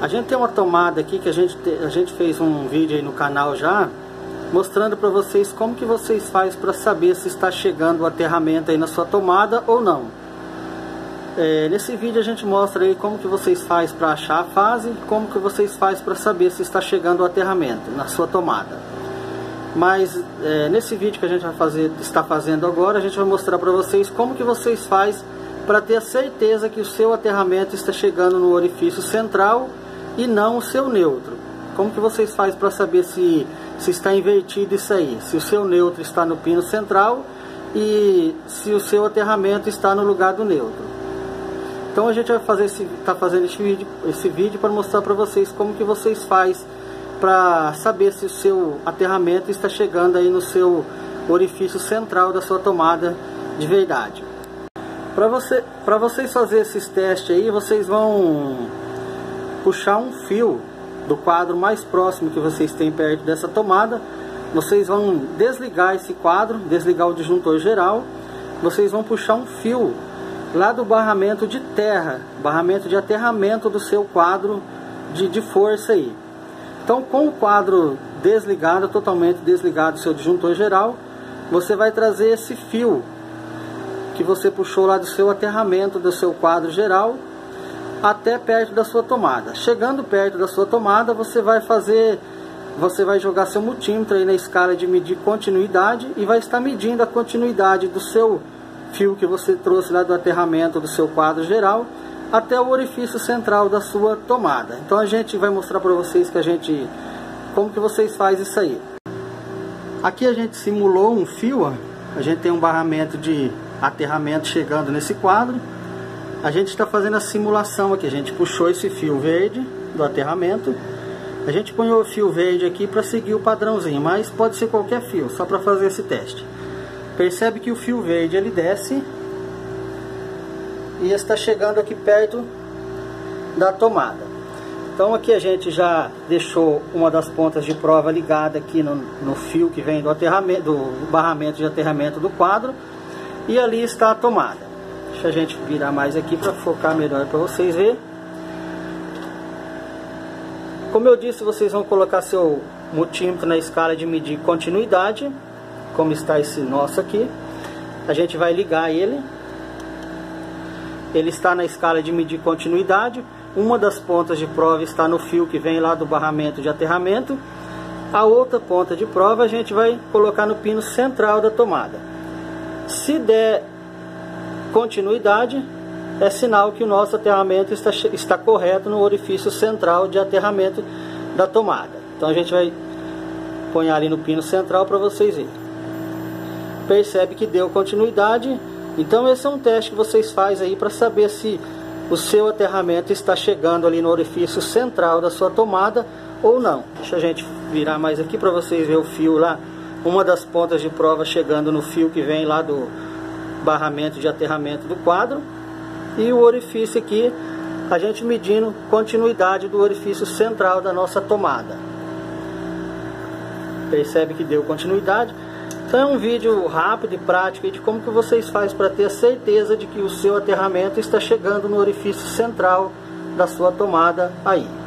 A gente tem uma tomada aqui que a gente fez um vídeo aí no canal já, mostrando para vocês como que vocês fazem para saber se está chegando o aterramento aí na sua tomada ou não. Nesse vídeo a gente mostra aí como que vocês fazem para achar a fase, como que vocês fazem para saber se está chegando o aterramento na sua tomada. Mas nesse vídeo que a gente está fazendo agora, a gente vai mostrar para vocês como que vocês fazem para ter a certeza que o seu aterramento está chegando no orifício central e não o seu neutro. Como que vocês fazem para saber se está invertido isso aí? Se o seu neutro está no pino central e se o seu aterramento está no lugar do neutro. Então a gente vai está fazendo esse vídeo para mostrar para vocês como que vocês fazem para saber se o seu aterramento está chegando aí no seu orifício central da sua tomada de verdade. Para vocês fazerem esses testes aí, vocês vão puxar um fio do quadro mais próximo que vocês têm perto dessa tomada. Vocês vão desligar esse quadro, desligar o disjuntor geral. Vocês vão puxar um fio lá do barramento de terra, barramento de aterramento do seu quadro de força aí. Então, com o quadro desligado, totalmente desligado, seu disjuntor geral, você vai trazer esse fio que você puxou lá do seu aterramento do seu quadro geral até perto da sua tomada. Chegando perto da sua tomada, você vai jogar seu multímetro aí na escala de medir continuidade e vai estar medindo a continuidade do seu fio que você trouxe lá do aterramento do seu quadro geral até o orifício central da sua tomada. Então a gente vai mostrar para vocês como que vocês fazem isso aí. Aqui a gente simulou um fio, ó. A gente tem um barramento de aterramento chegando nesse quadro. A gente está fazendo a simulação aqui. A gente puxou esse fio verde do aterramento. A gente põe o fio verde aqui para seguir o padrãozinho, mas pode ser qualquer fio, só para fazer esse teste. Percebe que o fio verde ele desce e está chegando aqui perto da tomada. Então aqui a gente já deixou uma das pontas de prova ligada aqui no fio que vem do barramento de aterramento do quadro, e ali está a tomada. Deixa a gente virar mais aqui para focar melhor para vocês verem. Como eu disse, vocês vão colocar seu multímetro na escala de medir continuidade, como está esse nosso aqui. A gente vai ligar ele. Ele está na escala de medir continuidade. Uma das pontas de prova está no fio que vem lá do barramento de aterramento. A outra ponta de prova a gente vai colocar no pino central da tomada. Se der continuidade, é sinal que o nosso aterramento está correto no orifício central de aterramento da tomada. Então a gente vai pôr ali no pino central para vocês verem. Percebe que deu continuidade. Então esse é um teste que vocês fazem aí para saber se o seu aterramento está chegando ali no orifício central da sua tomada ou não. Deixa a gente virar mais aqui para vocês verem o fio lá. Uma das pontas de prova chegando no fio que vem lá do barramento de aterramento do quadro. E o orifício aqui, a gente medindo continuidade do orifício central da nossa tomada. Percebe que deu continuidade. Então é um vídeo rápido e prático de como que vocês fazem para ter a certeza de que o seu aterramento está chegando no orifício central da sua tomada aí.